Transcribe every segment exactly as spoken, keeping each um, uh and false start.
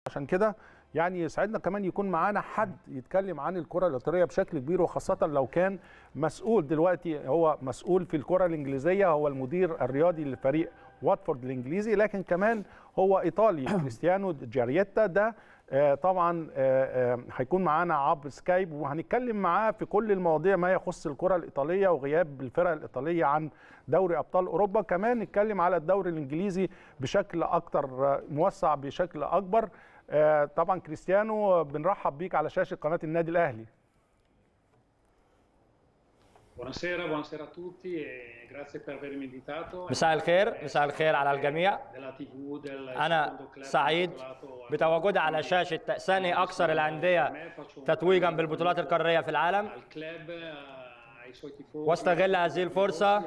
عشان كده يعني يسعدنا كمان يكون معانا حد يتكلم عن الكرة الإيطالية بشكل كبير، وخاصة لو كان مسؤول دلوقتي، هو مسؤول في الكرة الإنجليزية، هو المدير الرياضي لفريق واتفورد الإنجليزي، لكن كمان هو إيطالي. كريستيانو جارييتا ده آه طبعا آه آه هيكون معانا عبر سكايب، وهنتكلم معاه في كل المواضيع ما يخص الكرة الإيطالية وغياب الفرق الإيطالية عن دوري أبطال أوروبا. كمان نتكلم على الدوري الإنجليزي بشكل أكتر موسع بشكل أكبر. آه طبعا كريستيانو بنرحب بيك على شاشة قناة النادي الأهلي. Buonasera, buonasera a tutti e grazie per avermi invitato. مساء الخير، مساء الخير على الجميع. أنا سعيد بتواجدي على شاشة ثاني أكثر الأندية تتويجا بالبطولات القارية في العالم، واستغل هذه الفرصة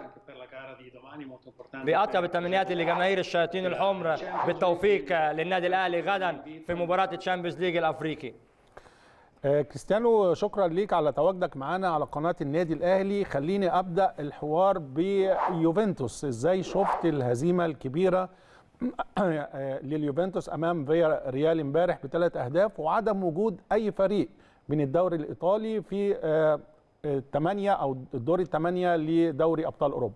بأطيب التمنيات لجماهير الشياطين الحمر بالتوفيق للنادي الأهلي غدا في مباراة الشامبيونز ليج الأفريقي. كريستيانو، شكرا ليك على تواجدك معنا على قناة النادي الأهلي. خليني أبدأ الحوار بيوفنتوس. إزاي شفت الهزيمة الكبيرة لليوفنتوس أمام فيا ريال امبارح بثلاث أهداف، وعدم وجود أي فريق من الدوري الإيطالي في الثمانية أو الدور الثمانية لدوري أبطال أوروبا؟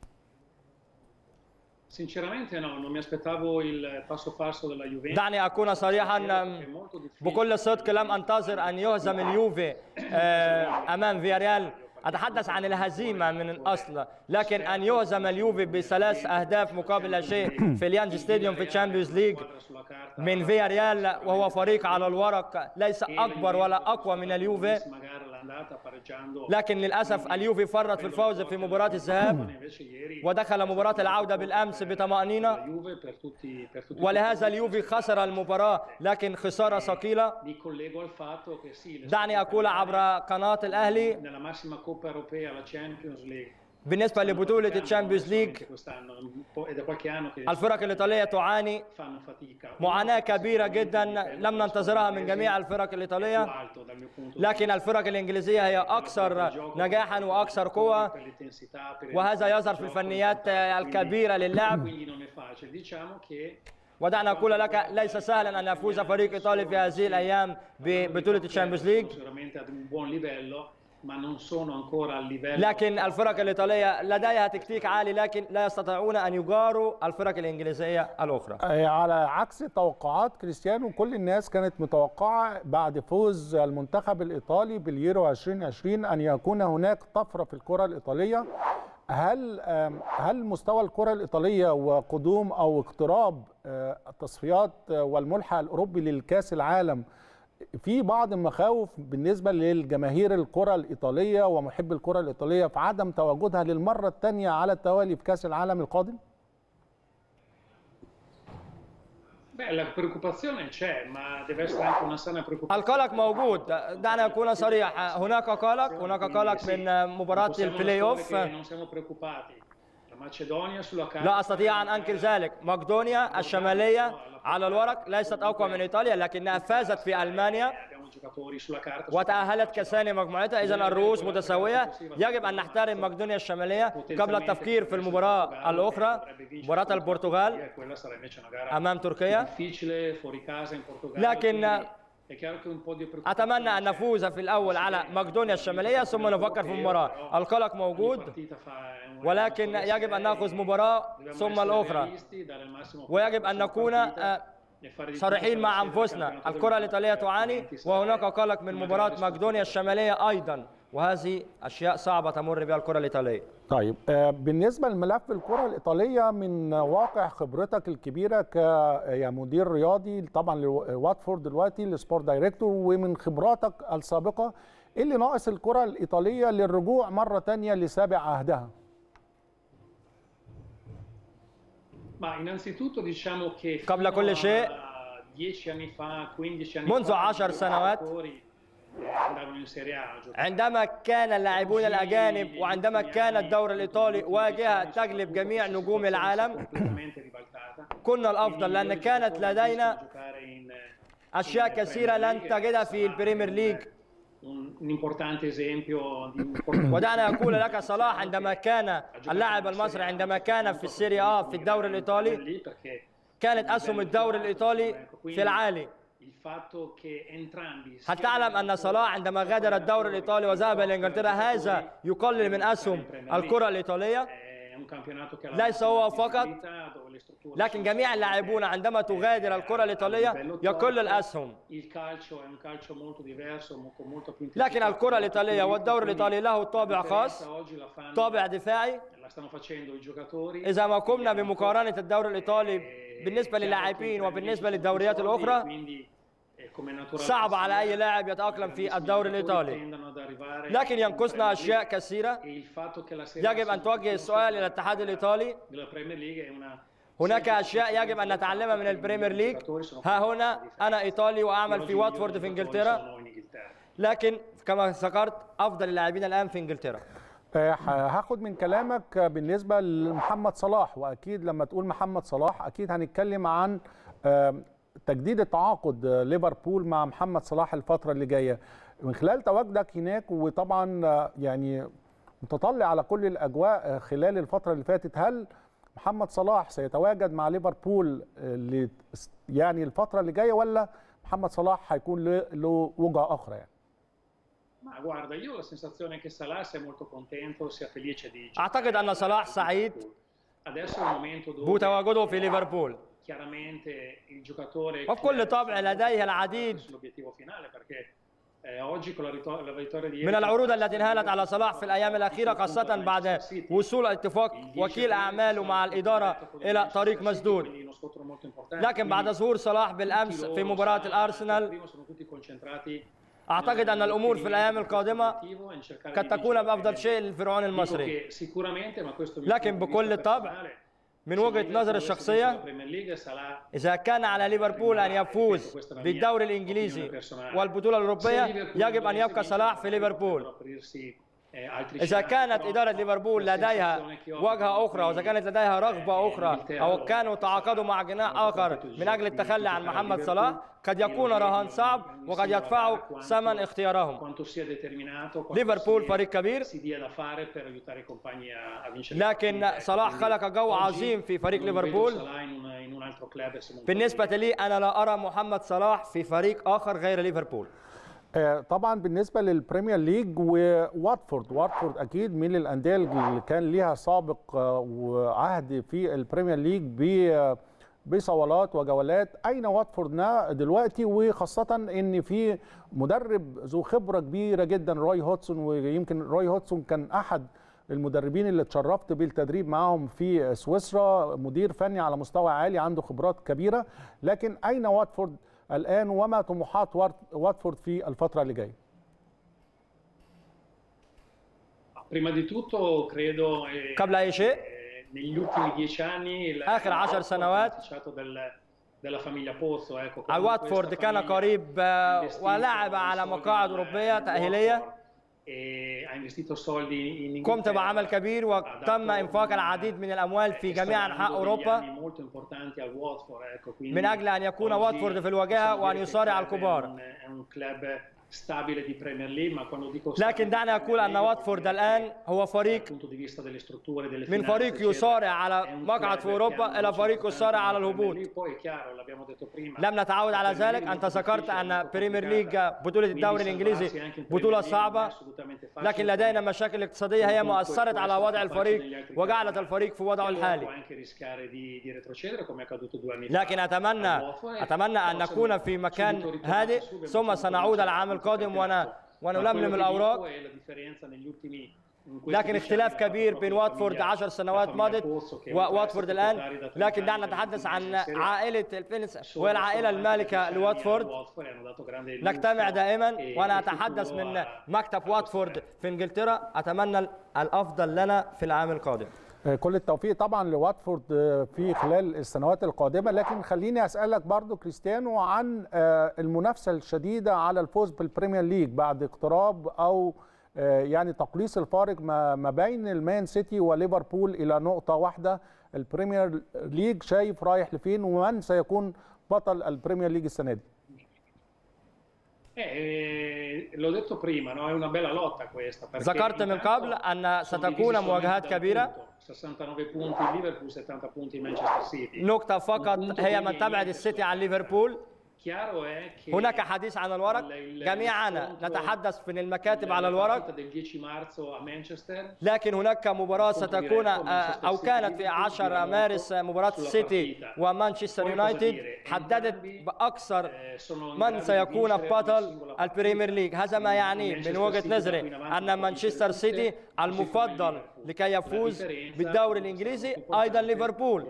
دعني أكون صريحا بكل صدق، لم أنتظر أن يهزم اليوفي أمام فياريال. أتحدث عن الهزيمة من الأصل، لكن أن يهزم اليوفي بثلاث أهداف مقابل لا شيء في اليانج ستاديوم في الشامبيونز ليج من فياريال، وهو فريق على الورق ليس أكبر ولا أقوى من اليوفي، لكن للأسف اليوفي فرط في الفوز في مباراة الذهاب ودخل مباراة العودة بالأمس بطمأنينة، ولهذا اليوفي خسر المباراة لكن خسارة ثقيلة. دعني أقول عبر قناة الأهلي بالنسبة لبطولة الشامبيونز ليج، الفرق الإيطالية تعاني معاناة كبيرة جدا لم ننتظرها من جميع الفرق الإيطالية، لكن الفرق الإنجليزية هي أكثر نجاحا وأكثر قوة، وهذا يظهر في الفنيات الكبيرة للعب. ودعنا أقول لك ليس سهلا أن يفوز فريق إيطالي في هذه الأيام ببطولة الشامبيونز ليج، لكن الفرق الإيطالية لديها تكتيك عالي، لكن لا يستطيعون أن يجاروا الفرق الإنجليزية الأخرى. على عكس توقعات كريستيانو، كل الناس كانت متوقعة بعد فوز المنتخب الإيطالي باليورو ألفين وعشرين أن يكون هناك طفرة في الكرة الإيطالية. هل هل مستوى الكرة الإيطالية وقدوم أو اقتراب التصفيات والملحق الأوروبي للكأس العالم في بعض المخاوف بالنسبة للجماهير الكرة الإيطالية ومحب الكرة الإيطالية في عدم تواجدها للمرة الثانية على التوالي في كأس العالم القادم؟ القلق موجود، دعنا نكون صريح، هناك قلق، هناك قلق من مباراة البلاي اوف. لا أستطيع أن أنكر ذلك. مقدونيا الشمالية على الورق ليست أقوى من إيطاليا، لكنها فازت في ألمانيا وتأهلت كثاني مجموعتها، إذن الرؤوس متساوية. يجب أن نحترم مقدونيا الشمالية قبل التفكير في المباراة الأخرى، مباراة البرتغال أمام تركيا. لكن أتمنى أن نفوز في الأول على مقدونيا الشمالية ثم نفكر في المباراة. القلق موجود، ولكن يجب أن نأخذ مباراة ثم الأخرى، ويجب أن نكون صريحين مع أنفسنا. الكرة الإيطالية تعاني وهناك قلق من مباراة مقدونيا الشمالية أيضا، وهذه أشياء صعبة تمر بها الكرة الإيطالية. طيب، بالنسبة لملف الكرة الإيطالية من واقع خبرتك الكبيرة كمدير رياضي طبعا لواتفورد دلوقتي السبورت دايركتور، ومن خبراتك السابقة، إيه اللي ناقص الكرة الإيطالية للرجوع مرة تانية لسابع عهدها؟ قبل كل شيء، منذ عشر سنوات عندما كان اللاعبون الأجانب وعندما كان الدوري الإيطالي واجهة تجلب جميع نجوم العالم، كنا الأفضل لأن كانت لدينا أشياء كثيرة لن تجدها في البريمير ليج. ودعنا أقول لك صلاح عندما كان اللاعب المصري عندما كان في السيريا آ في الدوري الإيطالي، كانت أسهم الدوري الإيطالي في العالي، هل تعلم أن صلاح عندما غادر الدوري الإيطالي وذهب إلى إنجلترا هذا يقلل من أسهم الكرة الإيطالية؟ ليس هو فقط، لكن جميع اللاعبون عندما تغادر الكرة الإيطالية يقل الأسهم. لكن الكرة الإيطالية والدوري الإيطالي له طابع خاص، طابع دفاعي. إذا ما قمنا بمقارنة الدوري الإيطالي بالنسبة للاعبين وبالنسبة للدوريات الأخرى، صعب على أي لاعب يتأقلم في الدوري الإيطالي. لكن ينقصنا أشياء كثيرة. يجب أن توجه السؤال إلى الاتحاد الإيطالي. هناك أشياء يجب أن نتعلمها من البريمير ليج. ها هنا أنا إيطالي وأعمل في واتفورد في إنجلترا، لكن كما ذكرت أفضل اللاعبين الآن في إنجلترا. هاخد من كلامك بالنسبة لمحمد صلاح، وأكيد لما تقول محمد صلاح أكيد هنتكلم عن تجديد التعاقد ليفربول مع محمد صلاح الفترة اللي جاية. من خلال تواجدك هناك وطبعا يعني متطلع على كل الأجواء خلال الفترة اللي فاتت، هل محمد صلاح سيتواجد مع ليفربول يعني الفترة اللي جاية، ولا محمد صلاح هيكون له وجهة أخرى يعني؟ أعتقد أن صلاح سعيد بتواجده في ليفربول، وبكل طبع لديه العديد من العروض التي انهالت على صلاح في الأيام الأخيرة، خاصة بعد وصول اتفاق وكيل أعماله مع الإدارة إلى طريق مسدود. لكن بعد ظهور صلاح بالأمس في مباراة الأرسنال، أعتقد أن الأمور في الأيام القادمة قد تكون بأفضل شيء للفرعون المصري. لكن بكل طبع من وجهة نظر الشخصية، إذا كان على ليفربول أن يفوز بالدوري الإنجليزي والبطولة الأوروبية، يجب أن يبقى صلاح في ليفربول. إذا كانت إدارة ليفربول لديها وجهة أخرى، وإذا كانت لديها رغبة أخرى، أو كانوا تعاقدوا مع جناح آخر من أجل التخلي عن محمد صلاح، قد يكون رهان صعب وقد يدفعوا ثمن اختيارهم. ليفربول فريق كبير، لكن صلاح خلق جو عظيم في فريق ليفربول. بالنسبة لي أنا لا أرى محمد صلاح في فريق آخر غير ليفربول. طبعا بالنسبه للبريمير ليج وواتفورد، واتفورد اكيد من الانديه اللي كان ليها سابق وعهد في البريمير ليج بصولات وجولات. اين واتفوردنا دلوقتي، وخاصه ان في مدرب ذو خبره كبيره جدا روي هودسون، ويمكن روي هودسون كان احد المدربين اللي اتشرفت بالتدريب معهم في سويسرا، مدير فني على مستوى عالي عنده خبرات كبيره. لكن اين واتفورد الآن وما طموحات واتفورد في الفترة اللي جاية؟ قبل أي شيء، آخر عشر سنوات واتفورد كان قريب ولعب على مقاعد أوروبية تأهيلية. قمت بعمل كبير وتم إنفاق العديد من الأموال في جميع أنحاء أوروبا من أجل أن يكون واتفورد في الواجهة وأن يصارع الكبار. لكن دعني أقول أن واتفورد الآن هو فريق من فريق يصارع على مقعد في أوروبا إلى فريق يصارع على الهبوط. لم نتعود على ذلك. أنت ذكرت أن بريمير ليج بطولة الدوري الإنجليزي بطولة صعبة، لكن لدينا مشاكل اقتصادية هي مؤثرت على وضع الفريق وجعلت الفريق في وضعه الحالي. لكن أتمنى أتمنى أن نكون في مكان هادئ، ثم سنعود العام القادم ونلملم الأوراق. لكن اختلاف كبير بين واتفورد عشر سنوات مضت وواتفورد الآن. لكن دعنا نتحدث عن عائلة الفينس والعائلة المالكة لواتفورد. نجتمع دائما وأنا أتحدث من مكتب واتفورد في إنجلترا. أتمنى الأفضل لنا في العام القادم. كل التوفيق طبعا لواتفورد في خلال السنوات القادمة. لكن خليني أسألك برضو كريستيانو عن المنافسة الشديدة على الفوز بالبريمير ليج بعد اقتراب أو يعني تقليص الفارق ما بين المان سيتي وليفربول إلى نقطة واحدة. البريمير ليج شايف رايح لفين، ومن سيكون بطل البريمير ليج السنة دي؟ ذكرت من قبل أن ستكون مواجهات كبيرة. نقطة فقط هي من تبعد السيتي عن ليفربول. هناك حديث عن الورق، جميعنا نتحدث في المكاتب على الورق، لكن هناك مباراة ستكون أو كانت في عشرة مارس، مباراة السيتي ومانشستر يونايتد، حددت بأكثر من سيكون بطل البريمير ليج. هذا ما يعني من وجهة نظري أن مانشستر سيتي المفضل لكي يفوز بالدوري الإنجليزي أيضا ليفربول،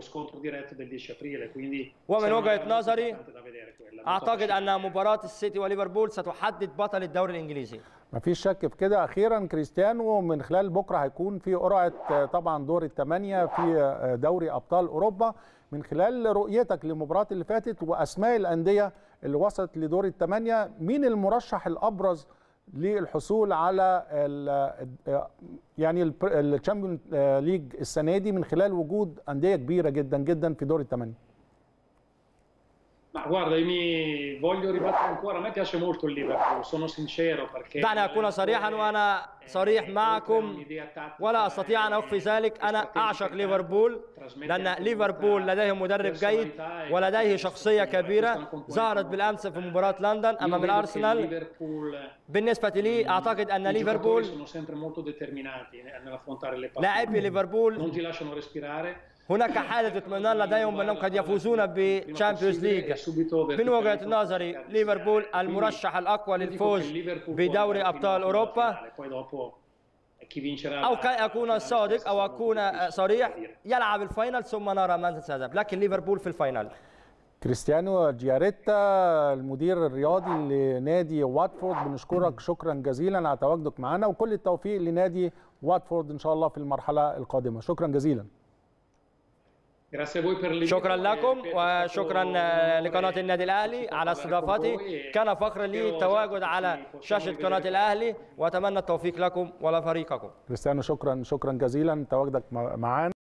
ومن وجهة نظري أعتقد أن مباراة السيتي وليفربول ستحدد بطل الدوري الإنجليزي. ما فيش شك في كده. أخيرا كريستيانو، من خلال بكرة هيكون في قرعة طبعا دور الثمانية في دوري أبطال أوروبا، من خلال رؤيتك للمباراة اللي فاتت وأسماء الأندية اللي وصلت لدور الثمانية، مين المرشح الأبرز للحصول على ال يعني الشامبيون ليج السنة دي من خلال وجود أندية كبيرة جدا جدا في دور الثمانية؟ Ma guarda, io mi voglio ribattere ancora, a me piace molto il Liverpool, sono sincero perché دعني أكون صريحا وأنا صريح معكم ولا أستطيع أن أخفي ذلك. أنا أعشق ليفربول لأن ليفربول لديه مدرب جيد ولديه شخصية كبيرة ظهرت بالأمس في مباراة لندن أمام الأرسنال. بالنسبة لي أعتقد أن ليفربول لاعبي ليفربول هناك حالة اطمئنان لديهم بأنهم قد يفوزون بالشامبيونز ليج. من وجهة نظري ليفربول المرشح الأقوى للفوز بدوري أبطال أوروبا، أو كي أكون صادق أو أكون صريح يلعب الفاينل ثم نرى من سيذهب، لكن ليفربول في الفاينل. كريستيانو جياريتا المدير الرياضي لنادي واتفورد، بنشكرك شكرا جزيلا على تواجدك معنا، وكل التوفيق لنادي واتفورد إن شاء الله في المرحلة القادمة. شكرا جزيلا. شكرا لكم وشكرا لقناة النادي الأهلي على استضافتي. كان فخر لي التواجد على شاشة قناة الأهلي وأتمنى التوفيق لكم ولفريقكم. كريستيانو شكرا شكرا جزيلا تواجدك معنا.